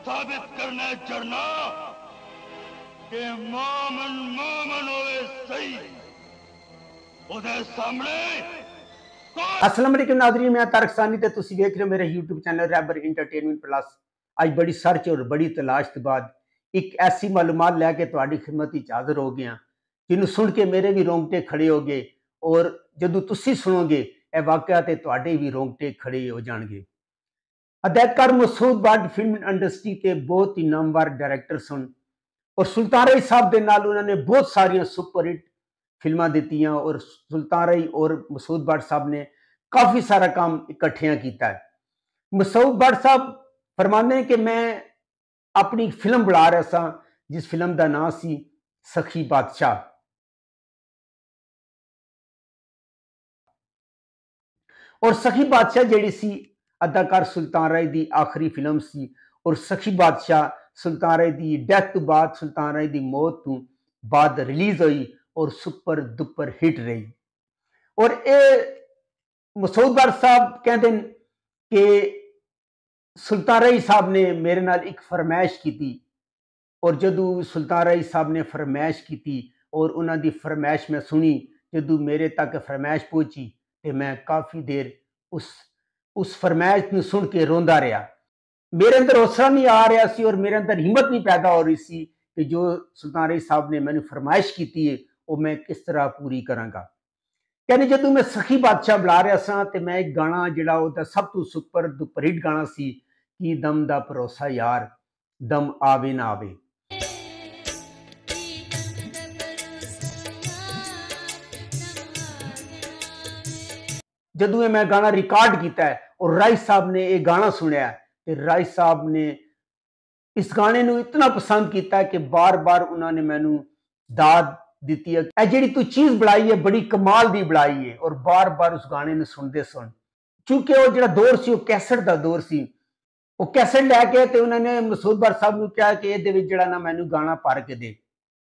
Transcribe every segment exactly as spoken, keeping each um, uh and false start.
साबित करना जरना कि मोमन मोमन होवे सही ਉਹਦੇ ਸਾਹਮਣੇ अस्सलाम वालेकुम नाज़रीन, मैं तारक सानी ते तुसी देख रहे हो मेरा यूट्यूब चैनल रैबर इंटरटेनमेंट प्लस। अज बड़ी सर्च और बड़ी तलाश के बाद एक ऐसी मालूमात लैके तुहाडी खिदमत विच हाज़र हो गया जिन्हों सुन के मेरे भी रोंगटे खड़े हो गए, और जदों तुसी सुनोगे यह वाकया ते तुहाडे भी रोंगटे खड़े हो जाएंगे। अदाकार मसूद बट फिल्म इंडस्ट्री के बहुत ही नामवर डायरैक्टर सन और सुल्तान रही साहब के नाल उन्होंने बहुत सारिया सुपरहिट फिल्मां दित्तियां, और सुल्तान रही और मसूद बट साहब ने काफ़ी सारा काम इकट्ठिया किया है। मसूद बट साहब फरमाते हैं कि मैं अपनी फिल्म बना रहा सा जिस फिल्म का नाम सी सखी बादशाह, और सखी बादशाह जिहड़ी सी अदाकार सुल्तान राय की आखिरी फिल्म सी, और सखी बादशाह सुल्तान राय की डेथ तो बाद सुल्तान राय की मौत तो बाद रिलीज हुई और सुपर दुपर हिट रही। और ये मसूद बट साहब कहते हैं कि सुल्तान राय साहब ने मेरे नाल एक फरमाइश की थी, और जदों सुल्तान राय साहब ने फरमाइश की थी और उन्हों की फरमाइश मैं सुनी, जदों मेरे तक फरमाइश पहुंची तो मैं काफ़ी देर उस उस फरमाइश को सुन के रोंदा रहा। मेरे अंदर हौसला नहीं आ रहा सी और मेरे अंदर हिम्मत नहीं पैदा हो रही सी कि जो सुल्तान राय साहब ने मैंने फरमाइश की थी वो मैं किस तरह पूरी करांगा। कहने जदों मैं सखी बादशाह बुला रहा सा तो मैं एक गाना जिहड़ा ओहदा सब तो सुपर दुपर हिट गाना सी कि दम दा भरोसा यार दम आवे ना आवे। जदों मैं गाना रिकॉर्ड किया है और राय साहब ने यह गाना सुनिया तो राय साहब ने इस गाने को इतना पसंद किया कि बार बार उन्होंने मैनू दाद दी है, जी तू चीज़ बनाई है बड़ी कमाल की बनाई है, और बार बार उस गाने में सुनते सुन चूंकि वो जो दौर से कैसेट का दौर से वो कैसेट लैके तो उन्होंने मसूद बट साहब ने कहा कि ये जरा ना मैनू गाना भर के दे।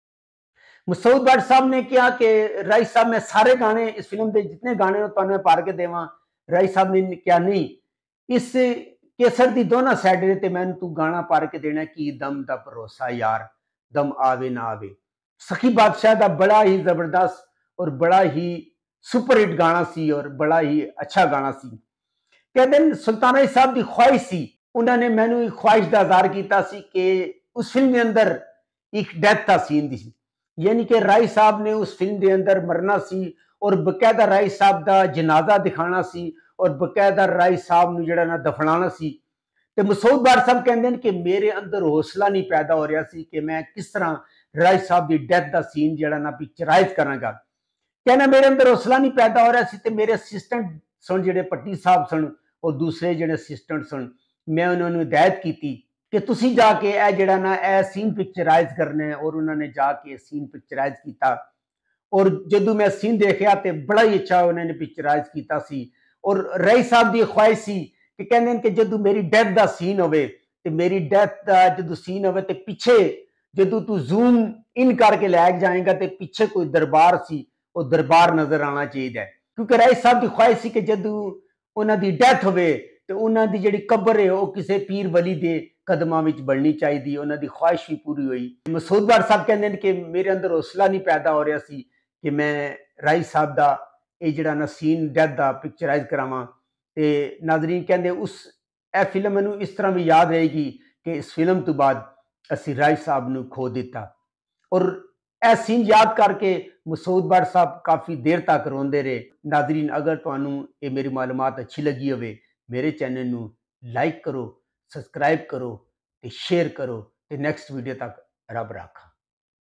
मसूद बट साहब ने कहा कि राय साहब मैं सारे गाने इस फिल्म के जितने गाने मैं भर के देव। राय साहब ने कहा नहीं, इस कैसेट की दोनों साइड ते मैंने तू गाना भर के देना कि दम दा भरोसा यार दम आवे ना आवे। सखी बादशाह का बड़ा ही जबरदस्त और बड़ा ही सुपरहिट गाना सी और बड़ा ही अच्छा गाना सी। कहते सुल्तान राय साहब की ख्वाहिश सी, उन्होंने मैनू एक ख्वाहिश का इज़हार किया कि उस फिल्म के अंदर एक डेथ का सीन सी, यानी कि राय साहब ने उस फिल्म के अंदर मरना सी और बकायदा राय साहब का जनाजा दिखाना सी और बकायदा राय साहब को जरा ना दफनाना सी। तो मसूद बट साहब कहते हैं कि मेरे अंदर हौसला नहीं पैदा हो रहा सी कि मैं किस तरह राय साहब की डेथ का सीन जरा ना पिक्चराइज करांगा। कहना मेरे अंदर हौसला नहीं पैदा हो रहा सी तो मेरे असिस्टेंट सन जिहड़े पट्टी साहब सन और दूसरे जिहड़े असिस्टेंट सन, मैं उन्होंने हिदायत की कि तुसी जाके ए जिहड़ा ना ए सीन पिक्चराइज करना है, और उन्होंने जाके सीन पिक्चराइज किया। और जदों मैं सीन देखा तो बड़ा ही अच्छा उन्होंने पिक्चराइज किया सी। और राय साहब की ख्वाहिश सी कि कहते हैं कि जदों मेरी डेथ का सीन होवे तो मेरी डेथ का जदों सीन होवे तो पिछे जदों तू जूम इन करके लैके जाएगा तो पिछे कोई दरबार सी वो दरबार नजर आना चाहिए, क्योंकि राय साहब की ख्वाहिश सी कि जदों उन्होंने डेथ होवे तो उन्होंने जिहड़ी कब्र है वो किसी पीर वली दे कदमां विच बननी चाहिए। उन्होंने ख्वाहिश भी पूरी हुई। मसूद बट साहब कहते हैं कि मेरे अंदर हौसला नहीं पैदा हो रहा सी कि मैं राय साहब का ये जिहड़ा ना सीन डेथ का पिक्चराइज करावां। ते नाज़रीन कहते उस ए फिल्म मैनू इस तरह भी याद रहेगी कि इस फिल्म तो बाद असी राय साहब नू खो दिता, और ए सीन याद करके मसूद बट साहब काफ़ी देर तक रोंदे रहे। नाज़रीन अगर तुहानू ये मेरी मालूमात अच्छी लगी होवे मेरे चैनल नू लाइक करो, सब्सक्राइब करो ते शेयर करो ते नैक्सट वीडियो तक रब राखा।